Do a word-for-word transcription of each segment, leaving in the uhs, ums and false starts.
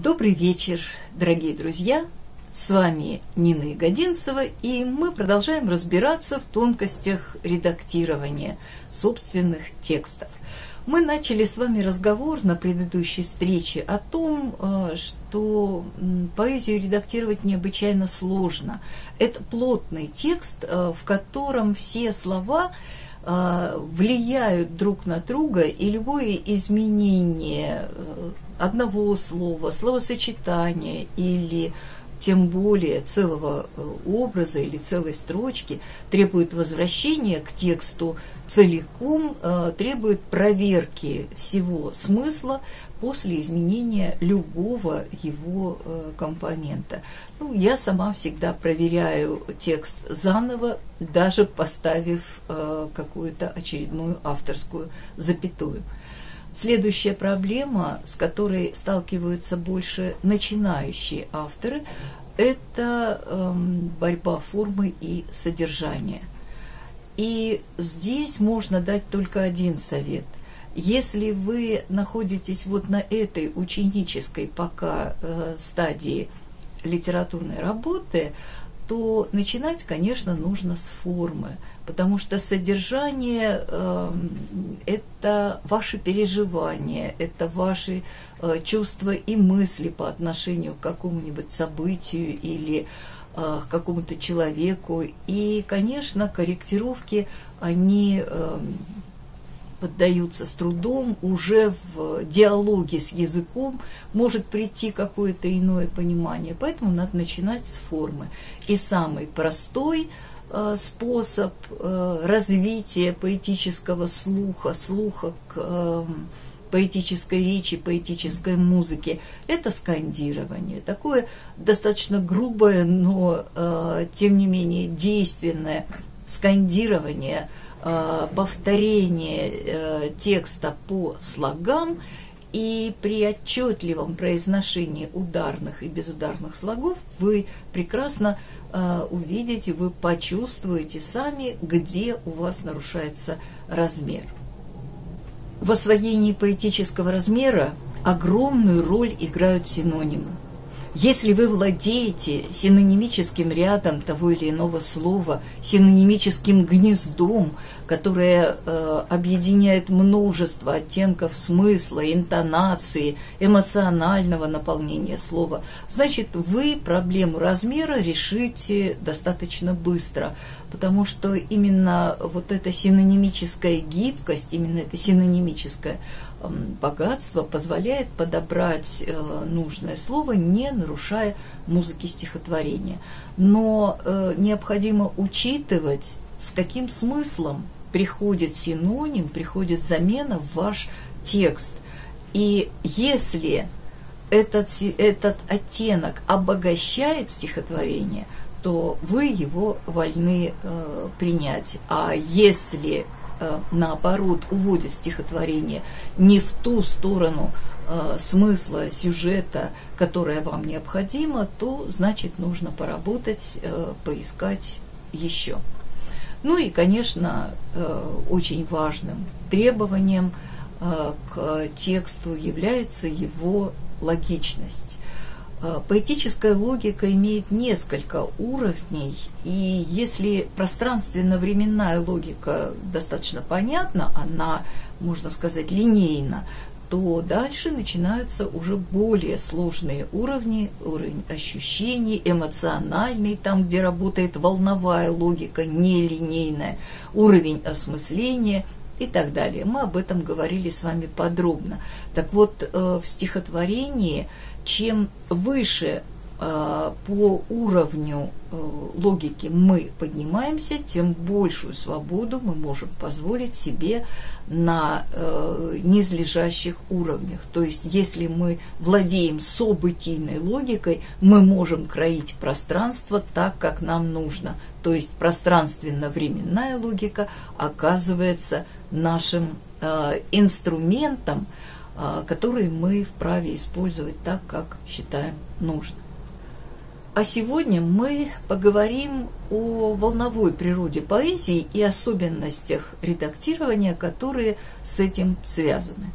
Добрый вечер, дорогие друзья! С вами Нина Ягодинцева, и мы продолжаем разбираться в тонкостях редактирования собственных текстов. Мы начали с вами разговор на предыдущей встрече о том, что поэзию редактировать необычайно сложно. Это плотный текст, в котором все слова влияют друг на друга, и любое изменение одного слова, словосочетания или тем более целого образа или целой строчки требует возвращения к тексту целиком, требует проверки всего смысла после изменения любого его компонента. Ну, я сама всегда проверяю текст заново, даже поставив какую-то очередную авторскую запятую. Следующая проблема, с которой сталкиваются больше начинающие авторы, это э, борьба формы и содержания. И здесь можно дать только один совет. Если вы находитесь вот на этой ученической пока э, стадии литературной работы, то начинать, конечно, нужно с формы, потому что содержание э, – это ваши переживания, это ваши э, чувства и мысли по отношению к какому-нибудь событию или э, к какому-то человеку. И, конечно, корректировки, они э, поддаются с трудом, уже в диалоге с языком может прийти какое-то иное понимание, поэтому надо начинать с формы. И самый простой э, способ э, развития поэтического слуха, слуха к э, поэтической речи, поэтической музыке – это скандирование. Такое достаточно грубое, но э, тем не менее действенное скандирование, повторение э, текста по слогам, и при отчетливом произношении ударных и безударных слогов вы прекрасно э, увидите, вы почувствуете сами, где у вас нарушается размер. В освоении поэтического размера огромную роль играют синонимы. Если вы владеете синонимическим рядом того или иного слова, синонимическим гнездом, которое э, объединяет множество оттенков смысла, интонации, эмоционального наполнения слова, значит, вы проблему размера решите достаточно быстро, потому что именно вот эта синонимическая гибкость, именно это синонимическое богатство позволяет подобрать э, нужное слово, не нарушая музыки стихотворения. Но э, необходимо учитывать, с каким смыслом приходит синоним, приходит замена в ваш текст. И если этот, этот оттенок обогащает стихотворение, то вы его вольны э, принять. А если наоборот, уводит стихотворение не в ту сторону э, смысла, сюжета, которая вам необходима, то, значит, нужно поработать, э, поискать еще. Ну и, конечно, э, очень важным требованием э, к тексту является его логичность. Поэтическая логика имеет несколько уровней, и если пространственно-временная логика достаточно понятна, она, можно сказать, линейна, то дальше начинаются уже более сложные уровни, уровень ощущений, эмоциональный, там, где работает волновая логика, нелинейная, уровень осмысления и так далее. Мы об этом говорили с вами подробно. Так вот, в стихотворении чем выше э, по уровню э, логики мы поднимаемся, тем большую свободу мы можем позволить себе на э, низлежащих уровнях. То есть, если мы владеем событийной логикой, мы можем кроить пространство так, как нам нужно. То есть, пространственно-временная логика оказывается нашим э, инструментом, которые мы вправе использовать так, как считаем нужным. А сегодня мы поговорим о волновой природе поэзии и особенностях редактирования, которые с этим связаны.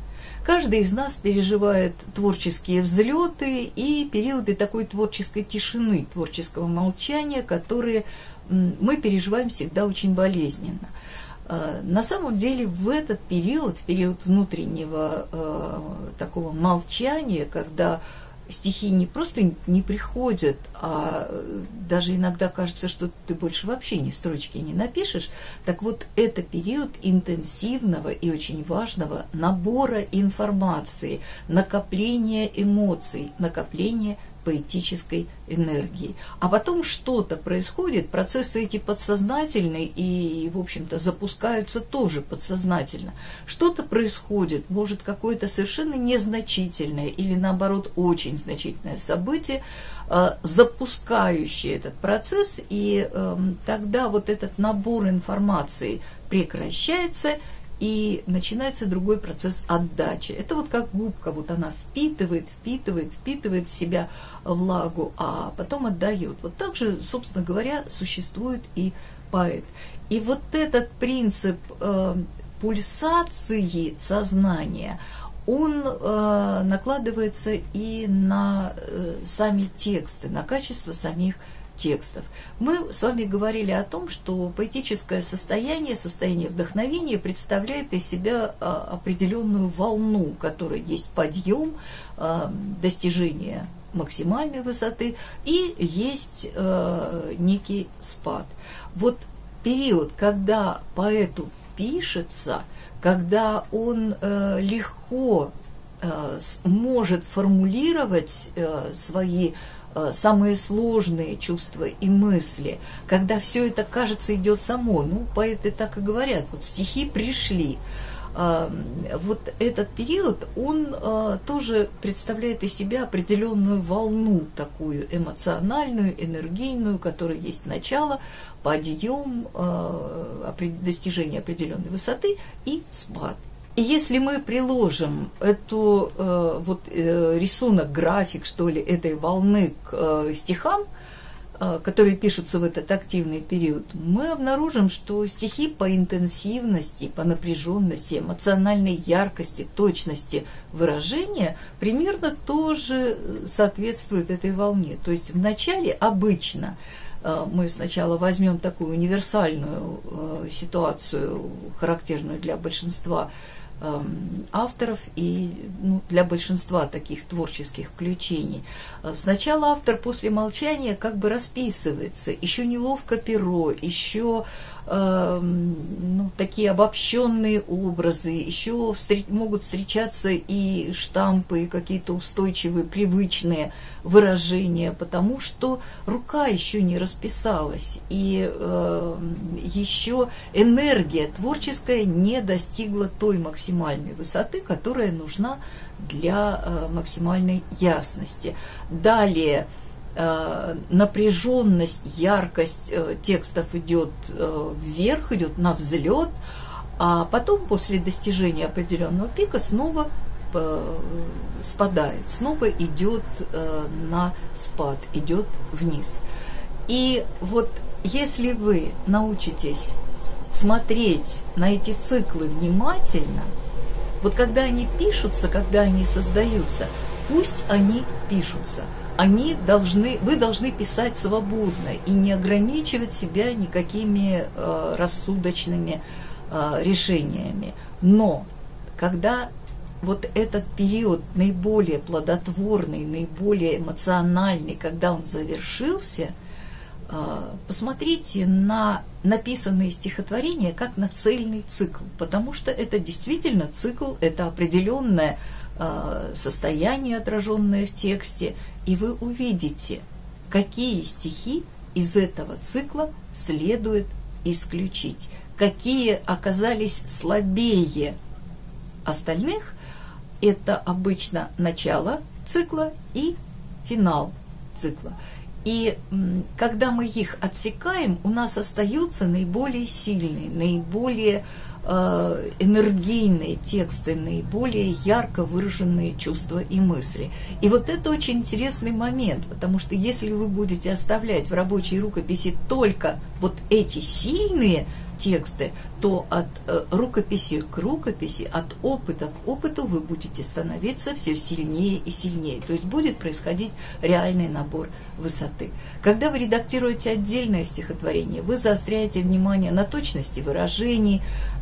Каждый из нас переживает творческие взлеты и периоды такой творческой тишины, творческого молчания, которые мы переживаем всегда очень болезненно. На самом деле в этот период, в период внутреннего э, такого молчания, когда стихи не просто не приходят, а даже иногда кажется, что ты больше вообще ни строчки не напишешь, так вот это период интенсивного и очень важного набора информации, накопления эмоций, накопления поэтической энергии. А потом что-то происходит, процессы эти подсознательные и, в общем-то, запускаются тоже подсознательно. Что-то происходит, может, какое-то совершенно незначительное или, наоборот, очень значительное событие, э, запускающее этот процесс, и э, тогда вот этот набор информации прекращается, и начинается другой процесс отдачи. Это вот как губка, вот она впитывает, впитывает, впитывает в себя влагу, а потом отдает. Вот так же, собственно говоря, существует и поэт. И вот этот принцип э, пульсации сознания, он э, накладывается и на э, сами тексты, на качество самих текстов. Мы с вами говорили о том, что поэтическое состояние, состояние вдохновения представляет из себя а, определенную волну, у которой есть подъем, а, достижение максимальной высоты, и есть а, некий спад. Вот период, когда поэту пишется, когда он а, легко а, может формулировать а, свои самые сложные чувства и мысли, когда все это, кажется, идет само. Ну, поэты так и говорят, вот стихи пришли. Вот этот период, он тоже представляет из себя определенную волну, такую эмоциональную, энергийную, у которой есть начало, подъем, достижение определенной высоты и спад. И если мы приложим эту э, вот э, рисунок, график, что ли, этой волны к э, стихам, э, которые пишутся в этот активный период, мы обнаружим, что стихи по интенсивности, по напряженности, эмоциональной яркости, точности выражения примерно тоже соответствуют этой волне. То есть вначале обычно э, мы сначала возьмем такую универсальную э, ситуацию, характерную для большинства авторов и ну, для большинства таких творческих включений. Сначала автор после молчания как бы расписывается, еще неловко перо, еще э, ну, такие обобщенные образы, еще встр- могут встречаться и штампы, и какие-то устойчивые, привычные выражения, потому что рука еще не расписалась, и э, еще энергия творческая не достигла той максимальной высоты, которая нужна для э, максимальной ясности. Далее э, напряженность, яркость э, текстов идет э, вверх, идет на взлет, а потом после достижения определенного пика снова спадает, снова идет э, на спад, идет вниз. И вот если вы научитесь смотреть на эти циклы внимательно, вот когда они пишутся, когда они создаются, пусть они пишутся. Они должны, вы должны писать свободно и не ограничивать себя никакими э, рассудочными э, решениями. Но когда вот этот период наиболее плодотворный, наиболее эмоциональный, когда он завершился, посмотрите на написанные стихотворения как на цельный цикл, потому что это действительно цикл, это определенное состояние, отраженное в тексте, и вы увидите, какие стихи из этого цикла следует исключить, какие оказались слабее остальных. Это обычно начало цикла и финал цикла. И когда мы их отсекаем, у нас остаются наиболее сильные, наиболее э, энергийные тексты, наиболее ярко выраженные чувства и мысли. И вот это очень интересный момент, потому что если вы будете оставлять в рабочей рукописи только вот эти сильные тексты, то от э, рукописи к рукописи, от опыта к опыту вы будете становиться все сильнее и сильнее. То есть будет происходить реальный набор высоты. Когда вы редактируете отдельное стихотворение, вы заостряете внимание на точности выражений,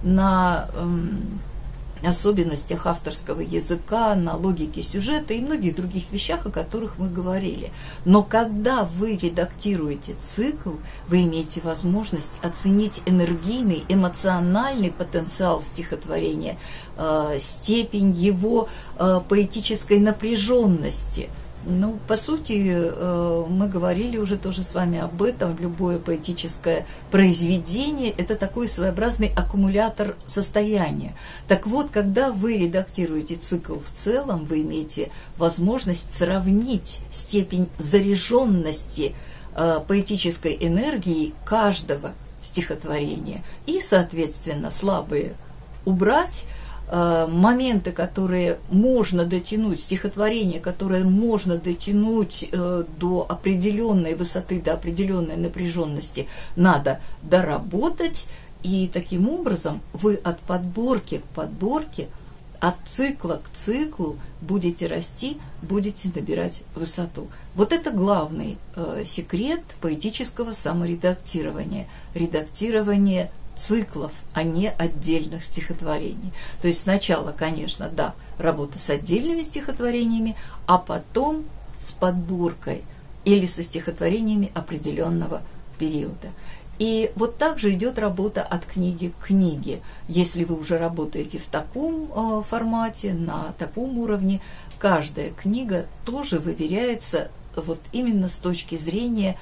на эм, особенностях авторского языка, на логике сюжета и многих других вещах, о которых мы говорили. Но когда вы редактируете цикл, вы имеете возможность оценить энергийный, эмоциональный потенциал стихотворения, э, степень его э, поэтической напряженности. Ну, по сути, мы говорили уже тоже с вами об этом. Любое поэтическое произведение – это такой своеобразный аккумулятор состояния. Так вот, когда вы редактируете цикл в целом, вы имеете возможность сравнить степень заряженности поэтической энергии каждого стихотворения и, соответственно, слабые убрать, моменты, которые можно дотянуть, стихотворение, которое можно дотянуть э, до определенной высоты, до определенной напряженности, надо доработать, и таким образом вы от подборки к подборке, от цикла к циклу будете расти, будете набирать высоту. Вот это главный э, секрет поэтического саморедактирования. Редактирование циклов, а не отдельных стихотворений. То есть сначала, конечно, да, работа с отдельными стихотворениями, а потом с подборкой или со стихотворениями определенного периода. И вот так же идет работа от книги к книге. Если вы уже работаете в таком э, формате, на таком уровне, каждая книга тоже выверяется вот именно с точки зрения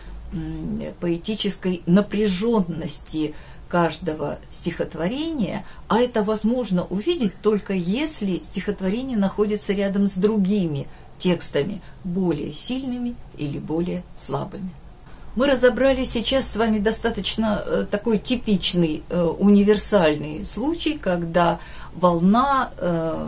м, поэтической напряженности каждого стихотворения, а это возможно увидеть только если стихотворение находится рядом с другими текстами, более сильными или более слабыми. Мы разобрали сейчас с вами достаточно э, такой типичный, э, универсальный случай, когда волна э,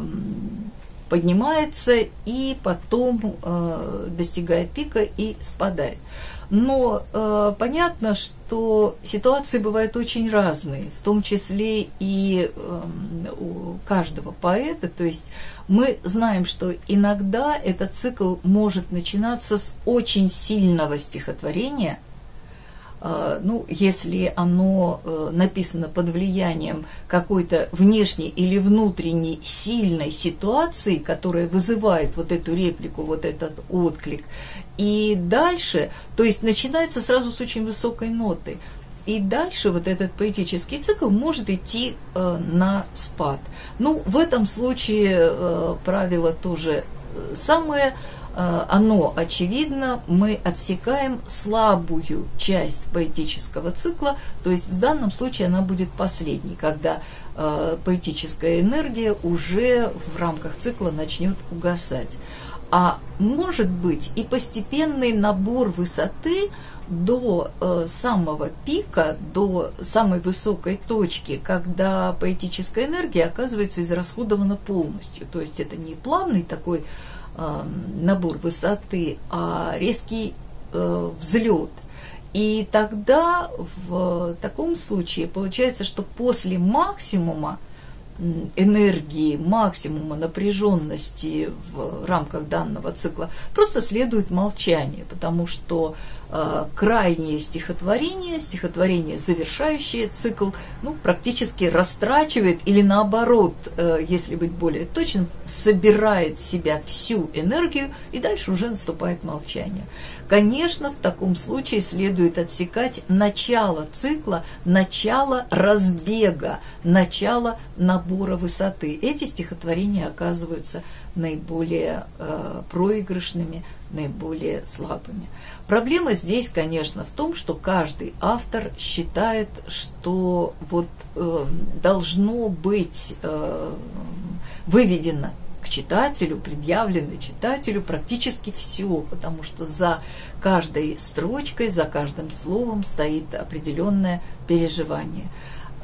поднимается и потом э, достигает пика и спадает. Но э, понятно, что ситуации бывают очень разные, в том числе и э, у каждого поэта. То есть мы знаем, что иногда этот цикл может начинаться с очень сильного стихотворения, э, ну, если оно э, написано под влиянием какой-то внешней или внутренней сильной ситуации, которая вызывает вот эту реплику, вот этот отклик. И дальше, то есть начинается сразу с очень высокой ноты. И дальше вот этот поэтический цикл может идти э, на спад. Ну, в этом случае э, правило тоже самое, э, оно очевидно, мы отсекаем слабую часть поэтического цикла, то есть в данном случае она будет последней, когда э, поэтическая энергия уже в рамках цикла начнет угасать. А может быть и постепенный набор высоты до э, самого пика, до самой высокой точки, когда поэтическая энергия оказывается израсходована полностью. То есть это не плавный такой э, набор высоты, а резкий э, взлет. И тогда в таком случае получается, что после максимума энергии, максимума напряженности в рамках данного цикла просто следует молчание, потому что э, крайнее стихотворение, стихотворение, завершающее цикл, ну, практически растрачивает или наоборот, э, если быть более точным, собирает в себя всю энергию, и дальше уже наступает молчание. Конечно, в таком случае следует отсекать начало цикла, начало разбега, начало набора высоты. Эти стихотворения оказываются наиболее э, проигрышными, наиболее слабыми. Проблема здесь, конечно, в том, что каждый автор считает, что вот э, должно быть э, выведено к читателю, предъявлено читателю практически все, потому что за каждой строчкой, за каждым словом стоит определенное переживание.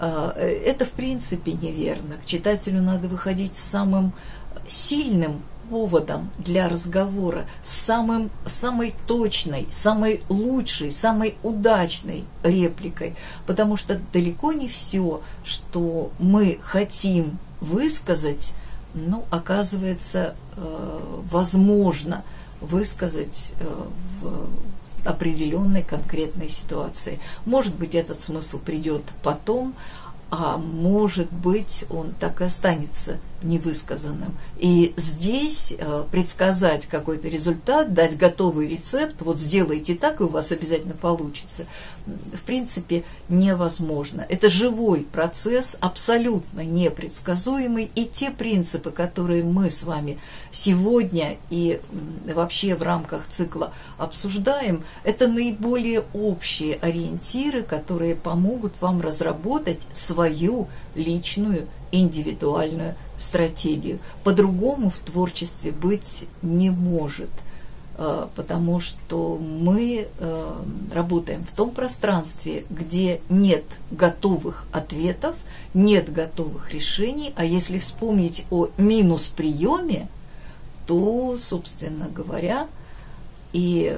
Это в принципе неверно. К читателю надо выходить с самым сильным поводом для разговора с самым, самой точной, самой лучшей, самой удачной репликой, потому что далеко не все, что мы хотим высказать, ну, оказывается, э, возможно высказать э, в определенной конкретной ситуации. Может быть, этот смысл придет потом, а может быть, он так и останется невысказанным. И здесь э, предсказать какой-то результат, дать готовый рецепт, вот сделайте так, и у вас обязательно получится, в принципе, невозможно. Это живой процесс, абсолютно непредсказуемый, и те принципы, которые мы с вами сегодня и вообще в рамках цикла обсуждаем, это наиболее общие ориентиры, которые помогут вам разработать свою личную индивидуальную стратегию. По-другому в творчестве быть не может, потому что мы работаем в том пространстве, где нет готовых ответов, нет готовых решений, а если вспомнить о минус-приеме, то, собственно говоря, и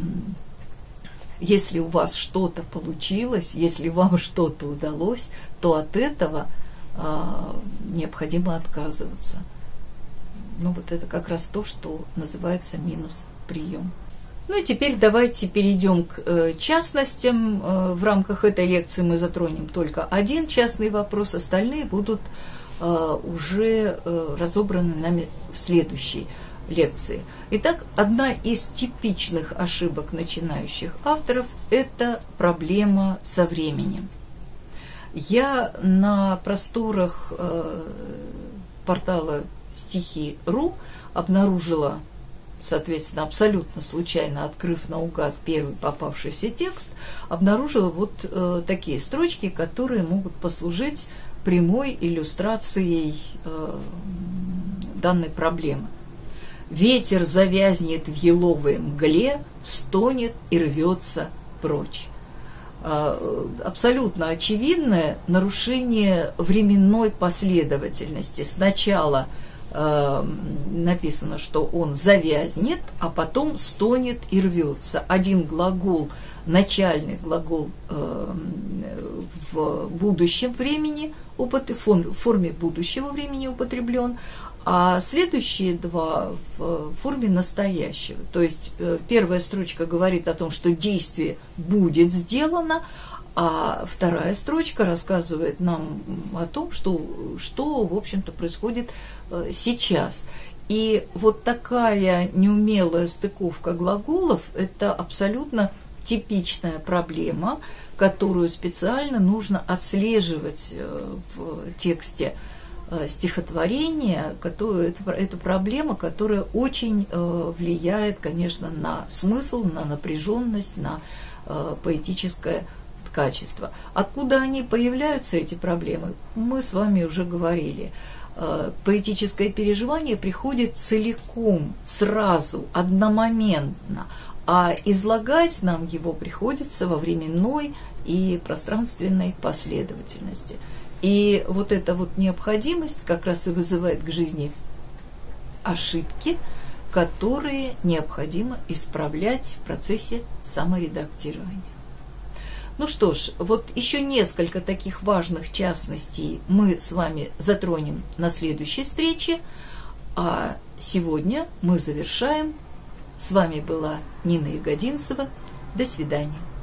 если у вас что-то получилось, если вам что-то удалось, то от этого а, необходимо отказываться. Ну, вот это как раз то, что называется минус-прием. Ну и теперь давайте перейдем к э, частностям. Э, в рамках этой лекции мы затронем только один частный вопрос, остальные будут э, уже э, разобраны нами в следующей лекции. Итак, одна из типичных ошибок начинающих авторов – это проблема со временем. Я на просторах э, портала стихи точка ру обнаружила, соответственно, абсолютно случайно, открыв наугад первый попавшийся текст, обнаружила вот э, такие строчки, которые могут послужить прямой иллюстрацией э, данной проблемы. Ветер завязнет в еловой мгле, стонет и рвется прочь. Абсолютно очевидное нарушение временной последовательности. Сначала э, написано, что он завязнет, а потом стонет и рвется. Один глагол, начальный глагол э, в будущем времени, в форме будущего времени употреблен, а следующие два в форме настоящего. То есть первая строчка говорит о том, что действие будет сделано, а вторая строчка рассказывает нам о том, что, что в общем-то, происходит сейчас. И вот такая неумелая стыковка глаголов – это абсолютно типичная проблема, которую специально нужно отслеживать в тексте стихотворение, которое, это, это проблема, которая очень э, влияет, конечно, на смысл, на напряженность, на э, поэтическое качество. Откуда они появляются, эти проблемы, мы с вами уже говорили. Э, поэтическое переживание приходит целиком, сразу, одномоментно, а излагать нам его приходится во временной и пространственной последовательности. И вот эта вот необходимость как раз и вызывает к жизни ошибки, которые необходимо исправлять в процессе саморедактирования. Ну что ж, вот еще несколько таких важных частностей мы с вами затронем на следующей встрече, а сегодня мы завершаем. С вами была Нина Ягодинцева. До свидания.